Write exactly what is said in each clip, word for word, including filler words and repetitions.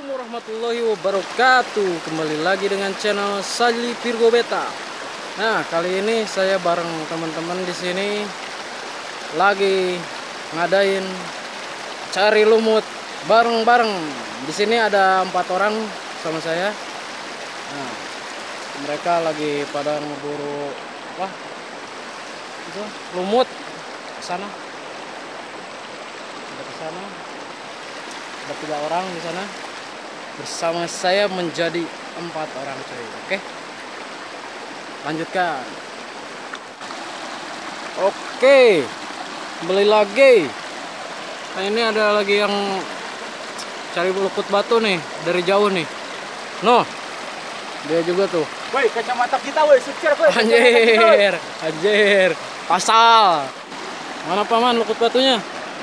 Assalamualaikum warahmatullahi wabarakatuh. Kembali lagi dengan channel Sajli Virgo Beta. Nah, kali ini saya bareng teman-teman di sini lagi ngadain cari lumut bareng-bareng. Di sini ada empat orang sama saya. Nah, mereka lagi pada ngeburu wah itu lumut ke sana. Ada ke sana. Ada tiga orang di sana. Bersama saya menjadi empat orang, coy. Oke, lanjutkan. Oke, kembali lagi. Nah, ini ada lagi yang cari luput batu nih dari jauh nih. No, dia juga tuh. Woi, kacamata kita, woi, sukses, woi. Anjir, anjir, pasal. Mana paman luput batunya?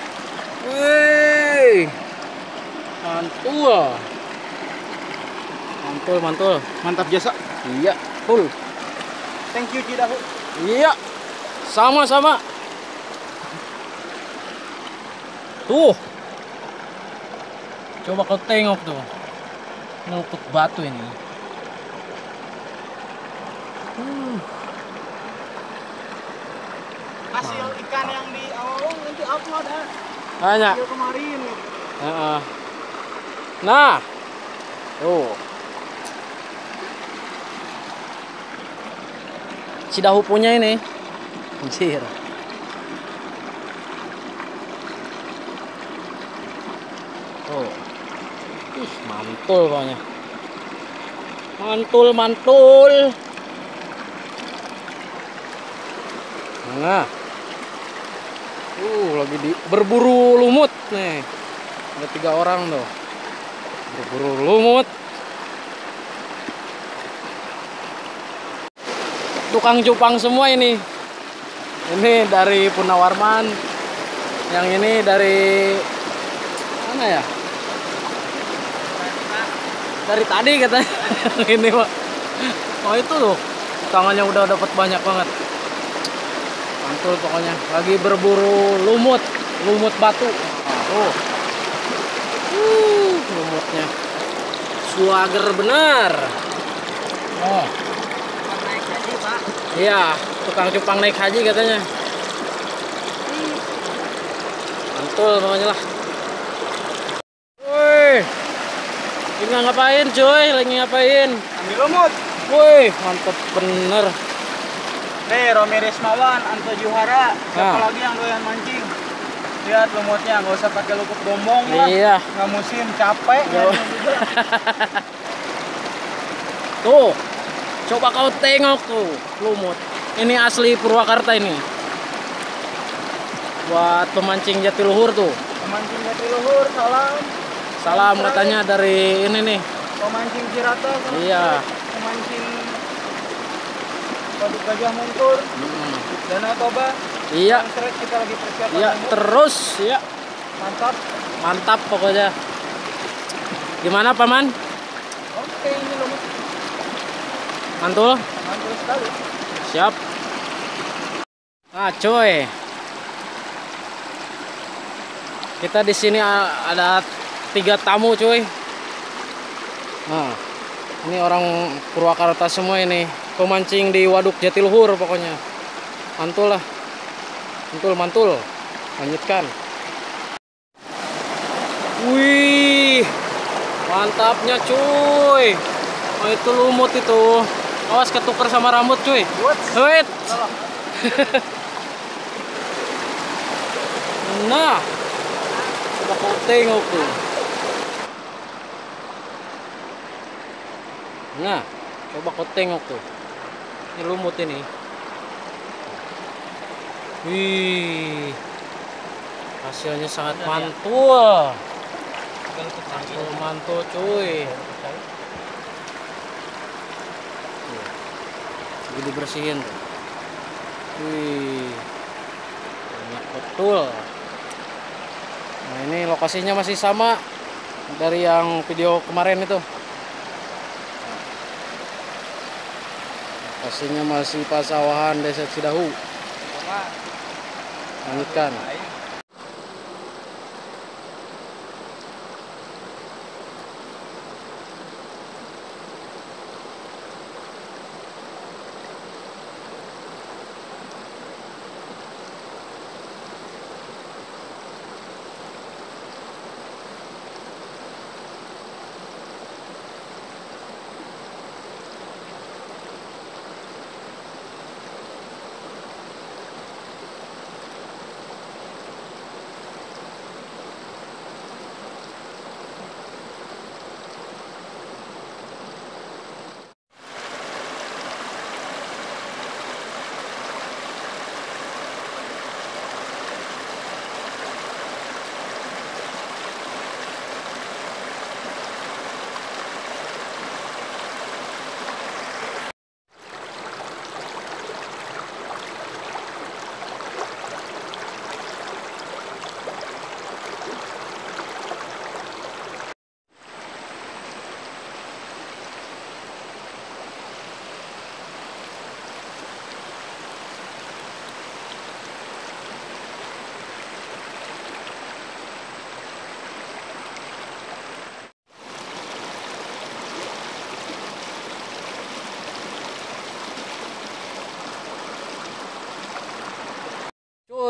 Wih, mantul. Mantul, mantul. Mantap jasa. Iya, full. Thank you, Cidahu. Iya, sama-sama. Tuh, coba kau tengok tuh, luput batu ini. Hmm. Hasil ikan yang di awal nanti upload ah. Banyak. Video kemarin. Heeh. Nah, tuh. Cidahu punya ini. Anjir. Oh. Ih, mantul pokoknya. Mantul, mantul. Nah. Uh, lagi di berburu lumut nih. Ada tiga orang tuh. Berburu lumut. Tukang cupang semua ini. Ini dari Punawarman. Yang ini dari mana ya? Dari tadi katanya. Ini Pak. Oh itu loh. Tangannya udah dapat banyak banget. Mantul pokoknya. Lagi berburu lumut, lumut batu. Oh. Uh, lumutnya. Suager benar. Oh. Iya, tukang cupang naik haji katanya. Mantul pokoknya lah. Woi, ini ngapain cuy? Lagi ngapain? Ambil lumut. Woi, mantep bener. Nih, Romi Rismawan, Anto Juhara. Siapa Nah. lagi yang doyan mancing? Lihat lumutnya, nggak usah pakai luput bombong lah. Iya. Nggak musim, capek. Yo. nyarinya juga. Tuh, coba kau tengok tuh lumut. Ini asli Purwakarta ini. Buat pemancing jatiluhur tuh. Pemancing jatiluhur, salam. Salam katanya dari ini nih. Pemancing Cirata. Salam. Iya. Pemancing Waduk Gajah Muntur. Hmm. Danau Toba. Iya. Langstrek, kita lagi persiapan Iya, lumut. terus ya. Mantap. Mantap pokoknya. Gimana paman? Oke, ini lumut. Mantul? Mantul sekali. Siap. Nah, coy. Kita di sini ada tiga tamu, coy. Nah, ini orang Purwakarta semua ini, pemancing di Waduk Jatiluhur pokoknya. Mantul lah. Mantul, mantul. Lanjutkan. Wih. Mantapnya, cuy. Oh, itu lumut itu. Awas ketuker sama rambut, cuy. Wait. Nah, coba kau tengok tuh. Nah, coba kau tengok tuh. Ini lumut ini. Wih, hasilnya sangat mantul. Mantul, mantul, cuy. Jadi dibersihin tuh. Wih, banyak betul. Nah, ini lokasinya masih sama dari yang video kemarin itu. Lokasinya masih pasawahan Desa Cidahu. Lanjutkan.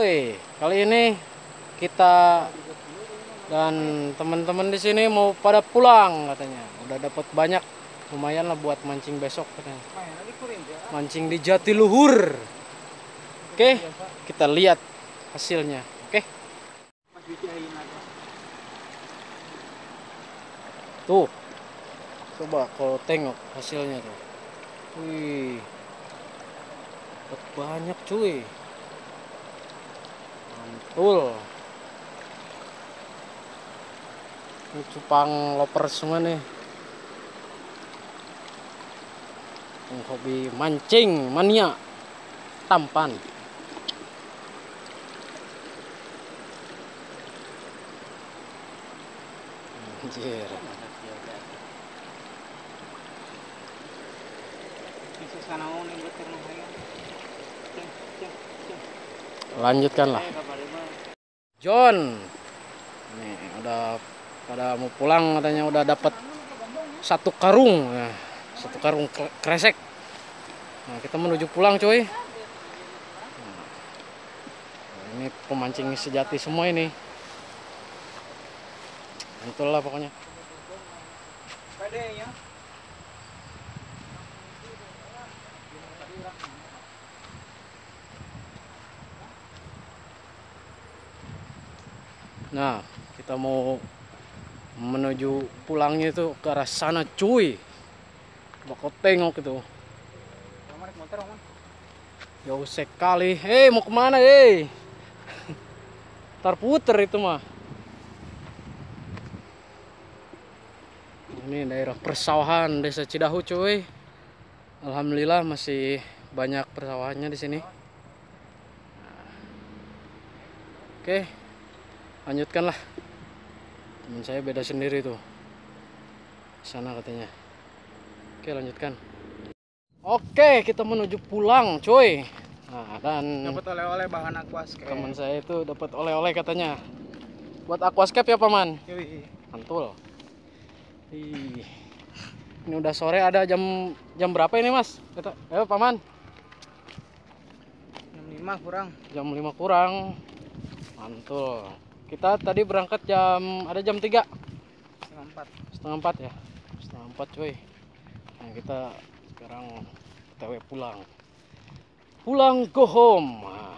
cuy. Kali ini kita dan teman-teman di sini mau pada pulang katanya. Udah dapat banyak, lumayan lah buat mancing besok katanya. Mancing di Jatiluhur. Oke, kita lihat hasilnya. Oke. Tuh. Coba kalau tengok hasilnya tuh. Wih. Dapat banyak cuy. Mantul. Ini cupang loper semua nih. Yang hobi mancing mania tampan. Anjir. Lanjutkanlah. John. Nih udah pada mau pulang katanya, udah dapat satu karung. Nah, satu karung kresek. Nah, kita menuju pulang coy. Nah, ini pemancing sejati semua ini. Betul lah pokoknya. Nah, kita mau menuju pulangnya itu ke arah sana cuy. Bakal tengok itu. Jauh sekali. Hei, mau kemana hei? Ntar puter itu mah. Ini daerah persawahan Desa Cidahu cuy. Alhamdulillah masih banyak persawahannya di sini. Oke, lanjutkanlah. Temen saya beda sendiri tuh, sana katanya. Oke, lanjutkan. Oke, kita menuju pulang cuy. Nah, dan dapat oleh-oleh bahan aquascape. Teman saya itu dapat oleh-oleh katanya. Buat aquascape ya paman. Yui. Mantul. Ih. Ini udah sore, ada jam jam berapa ini mas? Kita, ayo paman. jam lima kurang. Jam lima kurang. Mantul. Kita tadi berangkat jam, ada jam tiga. Setengah empat. Setengah empat ya. Setengah empat cuy. Nah, kita sekarang T W pulang. Pulang go home. Nah.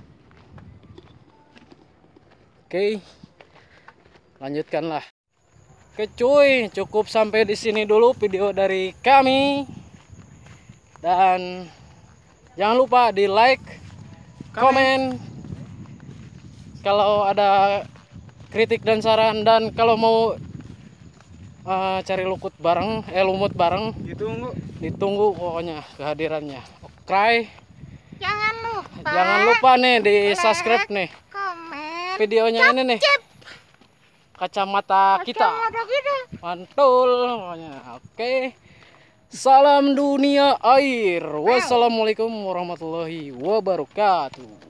Oke. Lanjutkanlah. Oke cuy, cukup sampai di sini dulu video dari kami. Dan jangan lupa di like, komen. Kalau ada kritik dan saran, dan kalau mau uh, cari lukut bareng, eh lumut bareng, ditunggu. Ditunggu pokoknya kehadirannya. Oke. Jangan lupa. Jangan lupa nih di subscribe nih. Komen. Videonya ini nih. Kacamata kita. Kacamata kita. Mantul pokoknya. Oke. Salam dunia air. Wassalamualaikum warahmatullahi wabarakatuh.